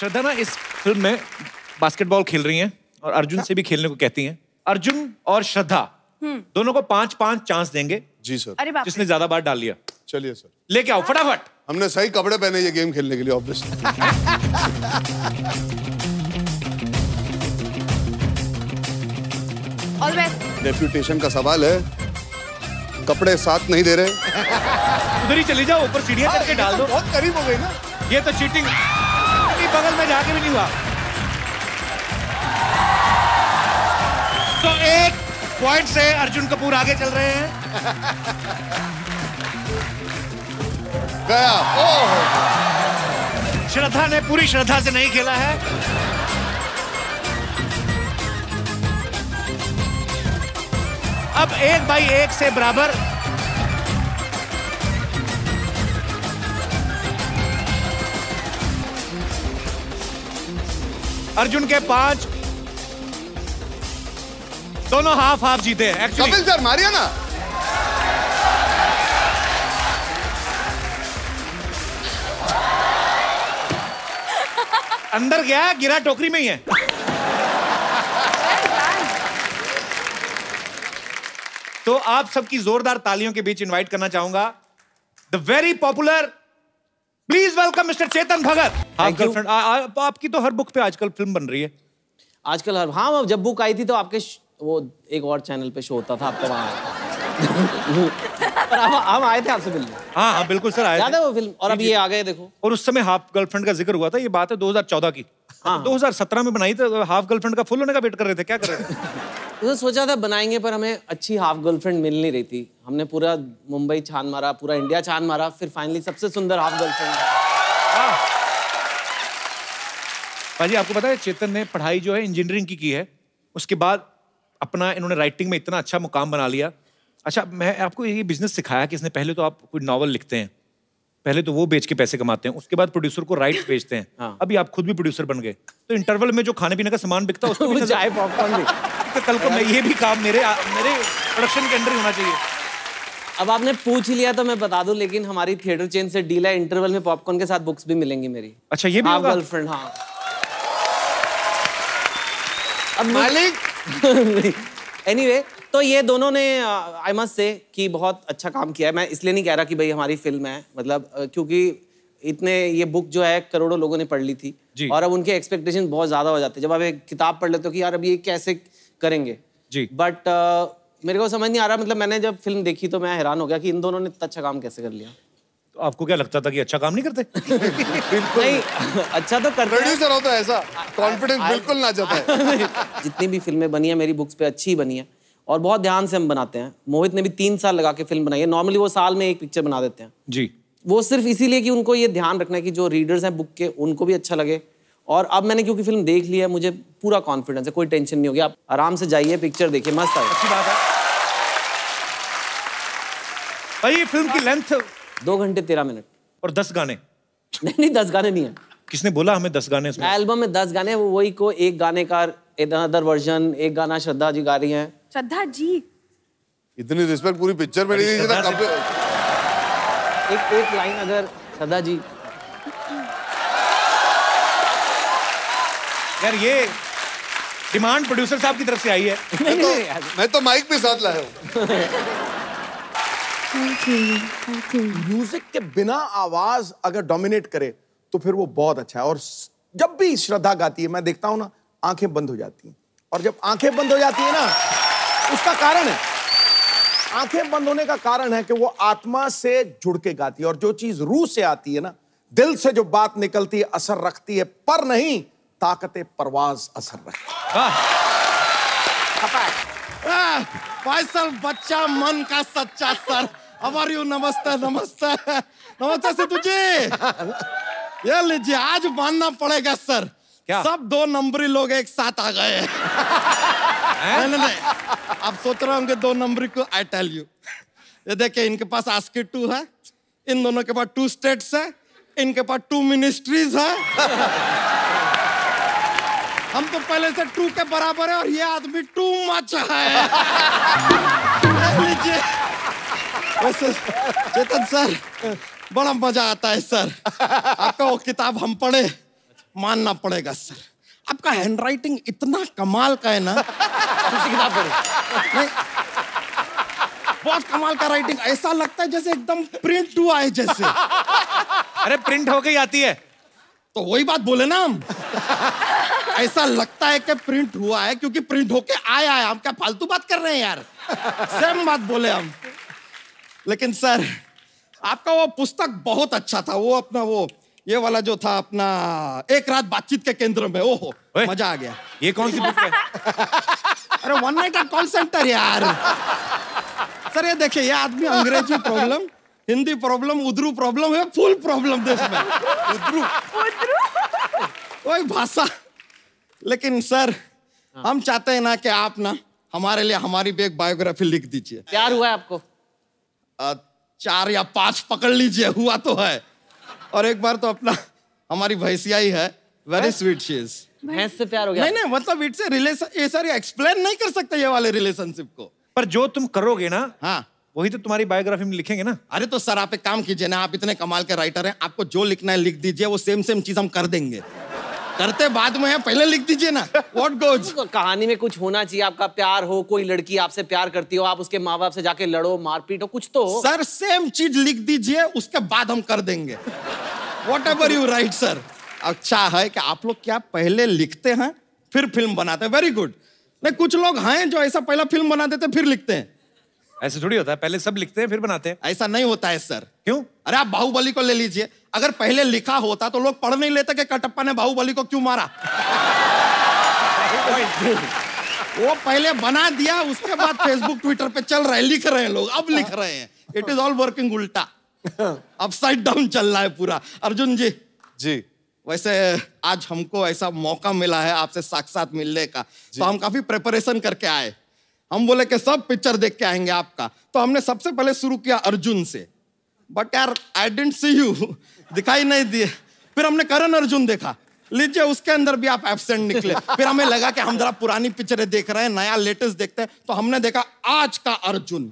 श्रद्धा ना इस फिल्म में बास्केटबॉल खेल रही हैं और अर्जुन से भी खेलने को कहती हैं। अर्जुन और श्रद्धा दोनों को 5-5 चांस देंगे। जी सर। अरे बाप रे। जिसने ज्यादा बार डाल लिया। चलिए सर। लेके आओ फटाफट। हमने सही कपड़े पहने ये गेम खेलने के लिए obviously. All the best. Reputation का सवाल है, कपड़े साथ नहीं दे रहे। उधर ही चली जाओ, ऊपर सीढ़ियां चढ़ के डाल दो। बहुत करीब हो गई ना। ये तो चीटिंग, बगल में जाके भी नहीं हुआ। तो 1 पॉइंट से अर्जुन कपूर आगे चल रहे हैं। गया। ओह, श्रद्धा ने पूरी श्रद्धा से नहीं खेला है। अब 1/1 से बराबर। अर्जुन के 5, दोनों हाफ हाफ जीते हैं। कपिल सर मारिए ना। अंदर गया, गिरा टोकरी में ही है। तो आप सबकी जोरदार तालियों के बीच इनवाइट करना चाहूंगा the very popular, please welcome mister Chetan Bhagat. Half girlfriend. आपकी तो हर बुक पे आजकल फिल्म बन रही है। आजकल हर, हाँ, जब बुक आई थी तो आपके वो एक और चैनल पे शो होता था, आपका वहाँ पर हम आए थे आपसे मिलने। हाँ हाँ बिल्कुल सर, आए याद है वो फिल्म? और अब ये आ गए देखो। और उस समय हाफ गर्लफ्रेंड का जिक्र हुआ था। ये बात है 2014 की। हाँ। 2017 में बनाई थी। हाफ गर्लफ्रेंड का फुल होने का वेट कर रहे थे। क्या कर रहे थे? तो सोचा था बनाएंगे, पर हमें अच्छी हाफ गर्लफ्रेंड मिल नहीं रही थी। हमने पूरा मुंबई छान मारा, पूरा इंडिया छान मारा, फिर फाइनली सबसे सुंदर हाफ गर्लफ्रेंड। भाजी आपको पता है चेतन ने पढ़ाई जो है इंजीनियरिंग की है। उसके बाद अपना इन्होंने राइटिंग में इतना अच्छा मुकाम बना लिया। अच्छा, मैं आपको ये बिजनेस सिखाया कि इसने पहले तो आप कोई नॉवल लिखते हैं, पहले तो वो बेच के पैसे कमाते हैं, उसके बाद प्रोड्यूसर को राइट्स बेचते हैं। हाँ। अभी आप खुद भी प्रोड्यूसर बन गए, तो इंटरवल में जो खाने पीने का सामान बिकता है उसको भी चाय पॉपकॉर्न भी। तो कल को मैं ये भी काम मेरे प्रोडक्शन के अंदर ही होना चाहिए। अब आपने पूछ ही लिया तो मैं बता दूं, लेकिन हमारी थिएटर चेन से डील है, इंटरवल में पॉपकॉर्न के साथ बुक्स भी मिलेंगी मेरी। अच्छा, ये भी होगा? गर्लफ्रेंड। हाँ। अब मालिक एनीवे, तो ये दोनों ने आई मस्ट से कि बहुत अच्छा काम किया है। मैं इसलिए नहीं कह रहा कि भाई हमारी फिल्म है, मतलब क्योंकि इतने ये बुक जो है करोड़ों लोगों ने पढ़ ली थी और अब उनके एक्सपेक्टेशन बहुत ज्यादा हो जाते हैं। जब आप एक किताब पढ़ लेते हो कि यार अब ये कैसे करेंगे जी, बट मेरे को समझ नहीं आ रहा। मतलब मैंने जब फिल्म देखी तो मैं हैरान हो गया कि इन दोनों ने इतना अच्छा काम कैसे कर लिया। तो आपको क्या लगता था कि अच्छा काम नहीं करते? नहीं, अच्छा तो करते। प्रोड्यूसर होता है ऐसा, कॉन्फिडेंस बिल्कुल ना जाता है। जितनी भी फिल्में बनी है मेरी बुक्स पे अच्छी बनी है और बहुत ध्यान से हम बनाते हैं। मोहित ने भी 3 साल लगा के फिल्म बनाई है। नॉर्मली वो साल में एक पिक्चर बना देते हैं जी। वो सिर्फ इसीलिए कि उनको ये ध्यान रखना है कि जो रीडर्स हैं बुक के उनको भी अच्छा लगे। और अब मैंने क्योंकि फिल्म देख ली है, मुझे पूरा कॉन्फिडेंस है, कोई टेंशन नहीं होगी। आप आराम से जाइए, पिक्चर देखिए, मस्त है। अच्छी बात है भाई। ये फिल्म की लेंथ 2 घंटे 13 मिनट और 10 गाने। नहीं 10 गाने नहीं है। किसने बोला हमें 10 गाने? एल्बम में 10 गाने, वो वही को एक गाने का अदर वर्जन, एक गाना श्रद्धा जी गा रही हैं। श्रद्धा जी इतनी रिस्पेक्ट पूरी पिक्चर में नहीं दी। एक लाइन अगर श्रद्धा जी। यार ये डिमांड प्रोड्यूसर साहब की तरफ से आई है। मैं तो माइक पे साथ लाया हूँ। म्यूजिक के बिना आवाज अगर डोमिनेट करे तो फिर वो बहुत अच्छा है। और जब भी श्रद्धा गाती है मैं देखता हूं ना, आंखें बंद हो जाती हैं। और जब आंखें बंद हो जाती है ना, उसका कारण है, आंखें बंद होने का कारण है कि वो आत्मा से जुड़ के गाती है। और जो चीज रूह से आती है ना, दिल से जो बात निकलती है, असर रखती है, पर नहीं ताकते परवाज असर रखती है। भाई सर, बच्चा मन का सच्चा सर। How are you? नमस्ते नमस्ते नमस्ते सिद्धू जी। ये लीजिए, आज मानना पड़ेगा सर, क्या सब 2 नंबरी लोग एक साथ आ गए हैं। नहीं, आप सोच रहे होंगे 2 नंबरी को। आई टेल यू, ये देखिए, इनके पास आस्की 2 है, इन दोनों के पास 2 स्टेट्स है, इनके पास 2 मिनिस्ट्रीज है। हम तो पहले से 2 के बराबर है और ये आदमी 2 मच है। लीजिए। वैसे चेतन सर, बड़ा मजा आता है सर। आपका वो किताब हम पढ़े, मानना पड़ेगा सर, आपका हैंडराइटिंग इतना कमाल का है ना। दूसरी किताब पढ़ो। नहीं, बहुत कमाल का राइटिंग, ऐसा लगता है जैसे एकदम प्रिंट हुआ है जैसे। अरे प्रिंट हो गई आती है तो वही बात बोले ना हम। ऐसा लगता है कि प्रिंट हुआ है क्योंकि प्रिंट होके आया है। हम क्या फालतू बात कर रहे हैं यार, सेम बात बोले हम। लेकिन सर आपका वो पुस्तक बहुत अच्छा था, वो अपना वो ये वाला जो था अपना एक रात बातचीत के केंद्र में, ओहो मजा आ गया। ये कौन सी बुक है? अरे one night at call centre यार। सर ये देखिए, ये आदमी अंग्रेजी problem, Hindi problem, Urdu problem है, फुल प्रॉब्लम देश में। उर्दू वही भाषा। लेकिन सर हम चाहते हैं ना कि आप ना हमारे लिए हमारी भी एक बायोग्राफी लिख दीजिए। प्यार हुआ है आपको? 4 या 5 पकड़ लीजिए, हुआ तो है। और एक बार तो अपना हमारी भैंसिया ही है, वेरी स्वीट शी इज। भैंस से प्यार हो गया? नहीं मतलब इट से रिलेशन, ये सर एक्सप्लेन नहीं कर सकते ये वाले रिलेशनशिप को। पर जो तुम करोगे ना, हाँ वही तो तुम्हारी बायोग्राफी में लिखेंगे ना। अरे तो सर आप एक काम कीजिए ना, आप इतने कमाल के राइटर हैं, आपको जो लिखना है लिख दीजिए, वो सेम चीज हम कर देंगे। करते बाद में है, पहले लिख दीजिए ना। What goes? कहानी में कुछ होना चाहिए, आपका प्यार हो, कोई लड़की आपसे प्यार करती हो, आप उसके माँ बाप से जाके लड़ो, मारपीट हो, कुछ तो हो। सर सेम चीज लिख दीजिए, उसके बाद हम कर देंगे। Whatever you write sir. अच्छा है कि आप लोग क्या पहले लिखते हैं फिर फिल्म बनाते हैं, वेरी गुड। नहीं कुछ लोग हैं जो ऐसा पहला फिल्म बना देते फिर लिखते हैं। ऐसे थोड़ी होता है, पहले सब लिखते हैं फिर बनाते हैं। ऐसा नहीं होता है सर। क्यों? अरे आप बाहुबली को ले लीजिए, अगर पहले लिखा होता तो लोग पढ़ नहीं लेते कि कटप्पा ने बाहुबली को क्यों मारा। वो पहले बना दिया, उसके बाद फेसबुक ट्विटर पे चल रहा है, लिख रहे हैं लोग, अब लिख रहे हैं। इट इज ऑल वर्किंग उल्टा, अपसाइड डाउन चल रहा है पूरा। अर्जुन जी जी वैसे आज हमको ऐसा मौका मिला है आपसे साक्षात मिलने का, तो हम काफी प्रिपरेशन करके आए। हम बोले कि सब पिक्चर देख के आएंगे आपका, तो हमने सबसे पहले शुरू किया अर्जुन से, बट यार आई डिडंट सी यू, दिखाई नहीं दिए। फिर हमने करण अर्जुन देखा, लीजिए उसके अंदर भी आप एब्सेंट निकले। फिर हमें लगा कि हम जरा पुरानी पिक्चरें देख रहे हैं, नया लेटेस्ट देखते हैं, तो हमने देखा आज का Arjun.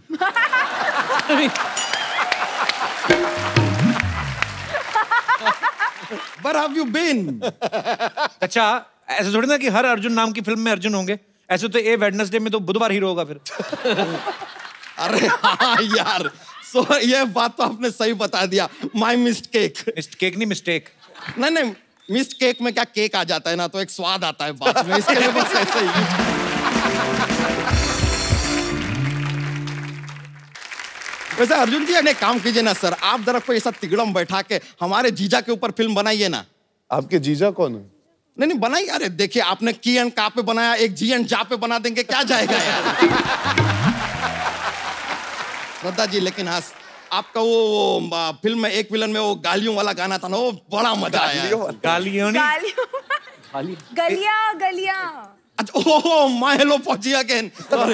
Where have you been? अच्छा ऐसे थोड़ी ना कि हर अर्जुन नाम की फिल्म में अर्जुन होंगे, ऐसे तो ए वेडनेसडे में तो बुधवार हीरो होगा फिर। अरे हाँ यार, ये बात तो आपने सही बता दिया। My mistake. मिस्टेक नहीं मिस्टेक। नहीं मिस्टेक में क्या केक आ जाता है ना, तो एक स्वाद आता है बात में, इसके लिए बस ऐसे ही। वैसे अर्जुन जी एक काम कीजिए ना सर, आप जरा कोई ऐसा तिगड़म बैठा के हमारे जीजा के ऊपर फिल्म बनाइए ना। आपके जीजा कौन है? नहीं बनाइए। अरे देखिए आपने की एंड का पे बनाया, एक जी एंड जा पे बना देंगे, क्या जाएगा यार। श्रद्धा जी लेकिन हाँ आपका वो फिल्म में एक विलन में वो गालियों वाला गाना था ना, वो बड़ा मजा आया। गालियों गलियां गलियां। अच्छा ओह माय हेलो पहुंची अगेन।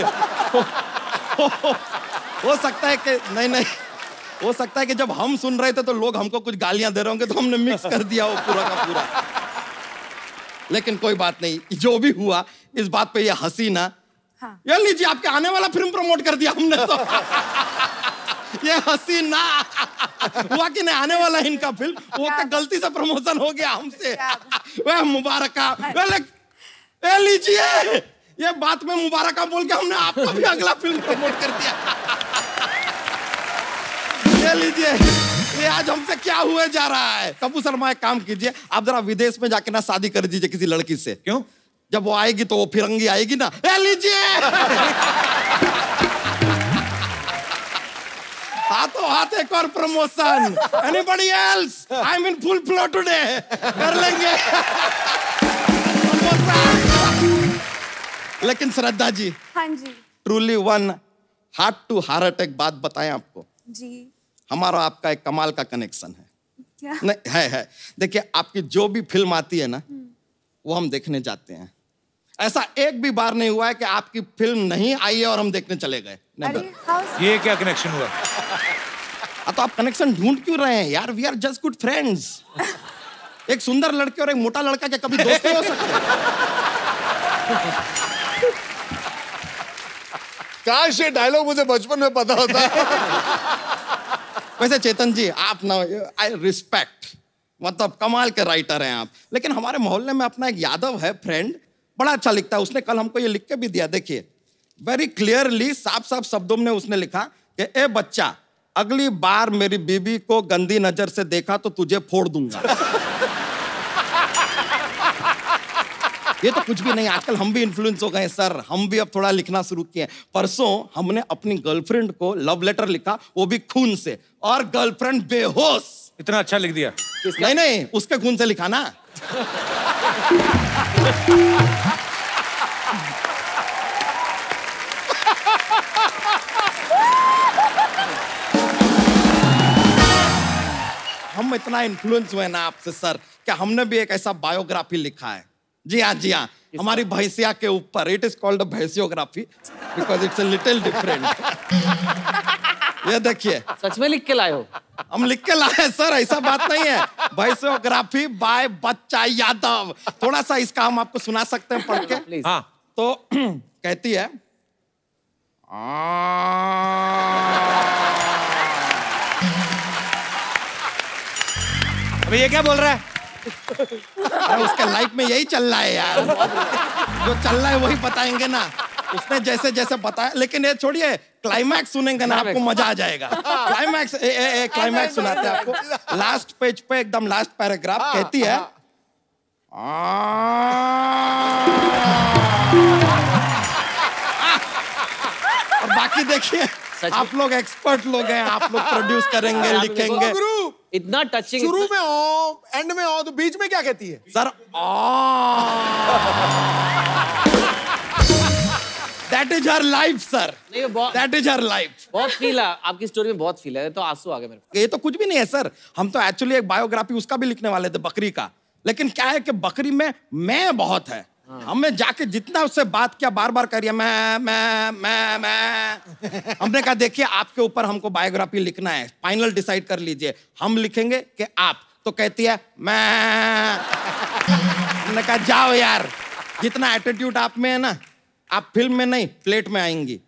हो सकता है कि नहीं हो सकता है कि जब हम सुन रहे थे तो लोग हमको कुछ गालियां दे रहे होंगे, तो हमने मिक्स कर दिया वो पूरा का पूरा। लेकिन कोई बात नहीं, जो भी हुआ इस बात पे ये हंसी ना। हाँ। ये लीजिए आपके आने वाला फिल्म प्रमोट कर दिया हमने तो। ये हंसी ना हुआ कि नहीं, आने वाला इनका फिल्म, वो तो गलती से प्रमोशन हो गया हमसे। वह मुबारका, वह लीजिए ये बात में मुबारका बोल के हमने आपका भी अगला फिल्म प्रमोट कर दिया। ये लीजिए, ये आज हमसे क्या हुए जा रहा है। कपूर शर्मा एक काम कीजिए, आप जरा विदेश में जाके ना शादी कर दीजिए किसी लड़की से। क्यों? जब वो आएगी तो वो फिरंगी आएगी ना। ये लीजिए हाथों हाथ एक और promotion. Anybody else? I am in full flow today. कर लेंगे लेकिन श्रद्धा जी, हाँ जी, truly one heart to heart एक बात बताएं आपको जी, हमारा आपका एक कमाल का कनेक्शन है। क्या? नहीं है। देखिए आपकी जो भी फिल्म आती है ना, वो हम देखने जाते हैं। ऐसा एक भी बार नहीं हुआ है कि आपकी फिल्म नहीं आई है और हम देखने चले गए। ये क्या कनेक्शन हुआ? तो आप कनेक्शन ढूंढ क्यों रहे हैं यार? We are just good friends. एक सुंदर लड़के और एक मोटा लड़का क्या कभी दोस्त नहीं हो सकते? काश ये डायलॉग मुझे बचपन में पता होता। वैसे चेतन जी आप ना, आई रिस्पेक्ट मतलब कमाल के राइटर हैं आप। लेकिन हमारे मोहल्ले में अपना एक यादव है फ्रेंड, बड़ा अच्छा लिखता है। उसने कल हमको ये लिख के भी दिया, देखिए वेरी क्लियरली, साफ साफ शब्दों में उसने लिखा कि ए बच्चा, अगली बार मेरी बीबी को गंदी नजर से देखा तो तुझे फोड़ दूंगा। ये तो कुछ भी नहीं, आजकल हम भी इन्फ्लुएंस हो गए सर, हम भी अब थोड़ा लिखना शुरू किए। परसों हमने अपनी गर्लफ्रेंड को लव लेटर लिखा, वो भी खून से, और गर्लफ्रेंड बेहोश। इतना अच्छा लिख दिया? नहीं नहीं, उसके खून से लिखा ना। हम इतना इन्फ्लुएंस हुए ना आपसे सर, क्या हमने भी एक ऐसा बायोग्राफी लिखा है। जी हाँ जी हाँ, हमारी भैंसिया के ऊपर। इट इज कॉल्ड भैंसियोग्राफी because it's a little different. ये देखिए, सच में लिख के लाए हो? हम लिख के लाए सर, ऐसा बात नहीं है। भैंसियोग्राफी बाय बच्चा यादव। थोड़ा सा इसका हम आपको सुना सकते हैं पढ़ के? प्लीज। हाँ। तो कहती है, अबे ये क्या बोल रहा है? अरे उसके लाइफ में यही चल रहा है यार, जो चल रहा है वही बताएंगे ना। उसने जैसे जैसे बताया, लेकिन ये छोड़िए, क्लाइमैक्स सुनेंगे ना आपको मजा आ जाएगा। क्लाइमैक्स क्लाइमैक्स सुनाते हैं आपको। लास्ट पेज पे एकदम लास्ट पैराग्राफ कहती है, और बाकी देखिए, आप लोग एक्सपर्ट लोग हैं, आप लोग प्रोड्यूस करेंगे, लिखेंगे। गुरु इतना टचिंग। शुरू में ओ, एंड में ओ, तो बीच में क्या कहती है sir? That is her life sir, that is her life. बहुत फील है आपकी स्टोरी में, बहुत फील है, तो आंसू आ गए मेरे को। ये तो कुछ भी नहीं है सर, हम तो एक्चुअली एक बायोग्राफी उसका भी लिखने वाले थे, बकरी का। लेकिन क्या है कि बकरी में मैं बहुत है। हमने जाके जितना उससे बात किया, बार बार करिए मैं। हमने कहा देखिए, आपके ऊपर हमको बायोग्राफी लिखना है, फाइनल डिसाइड कर लीजिए, हम लिखेंगे कि आप। तो कहती है मैं। हमने कहा जाओ यार, जितना एटीट्यूड आप में है ना, आप फिल्म में नहीं प्लेट में आएंगी।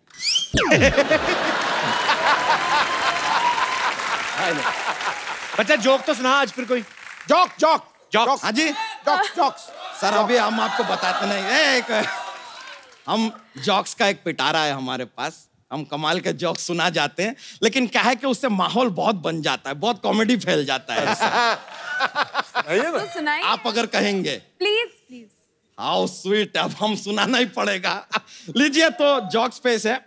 बच्चा जोक तो सुना आज फिर कोई। Joke joke jokes. हाँ जी, जॉक्स जॉक्स। सर अभी हम आपको बताते नहीं। एक हम जॉक्स का एक पिटारा है हमारे पास, हम कमाल के जॉक्स सुना जाते हैं। लेकिन क्या है कि उससे माहौल बहुत बन जाता है, बहुत कॉमेडी फैल जाता है। तो सुनाइए। आप अगर कहेंगे प्लीज प्लीज। हाउ स्वीट, अब हम सुनाना ही पड़ेगा। लीजिए, तो जॉक्स पेश है।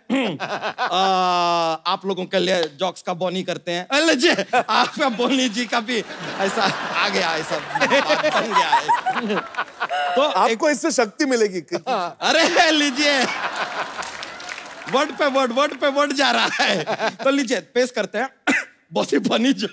आप लोगों के लिए जॉक्स का बोनी करते हैं। लीजिए, आपका बोनी जी का भी ऐसा आ गया, ऐसा बन गया है। तो आपको इससे शक्ति मिलेगी। अरे लीजिए, वर्ड पे वर्ड जा रहा है। तो लीजिए, पेश करते हैं बहुत ही फनी जो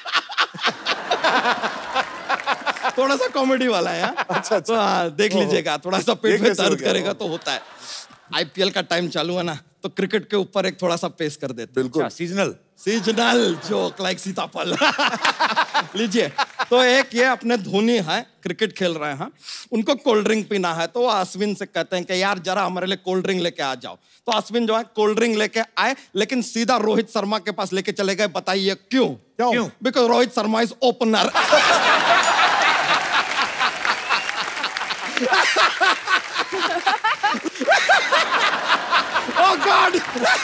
थोड़ा सा कॉमेडी वाला है। अच्छा। तो हाँ, देख लीजिएगा, थोड़ा सा पेट में दर्द करेगा तो होता है। आईपीएल का टाइम चालू है ना, तो क्रिकेट के ऊपर एक थोड़ा सा पेश कर देते हैं। बिल्कुल। सीजनल जोक लाइक सीताफल। लीजिए, तो एक ये अपने धोनी है, क्रिकेट खेल रहे हैं, उनको कोल्ड ड्रिंक पीना है। तो वो अश्विन से कहते हैं कि यार जरा हमारे लिए कोल्ड ड्रिंक लेके आ जाओ। तो अश्विन जो है कोल्ड ड्रिंक लेके आए, लेकिन सीधा रोहित शर्मा के पास लेके चले गए। बताइए क्यों? क्यों? Because Rohit Sharma is opener. Oh God!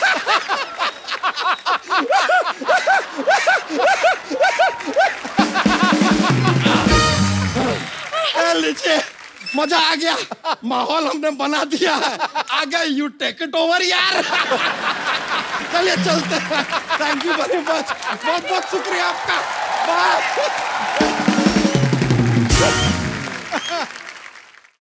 लीजिए, मजा आ गया, माहौल हमने बना दिया है। आ गया, यू टेक इट ओवर यार। चलिए चलते हैं। थैंक यू वेरी मच, बहुत बहुत शुक्रिया आपका। बाय।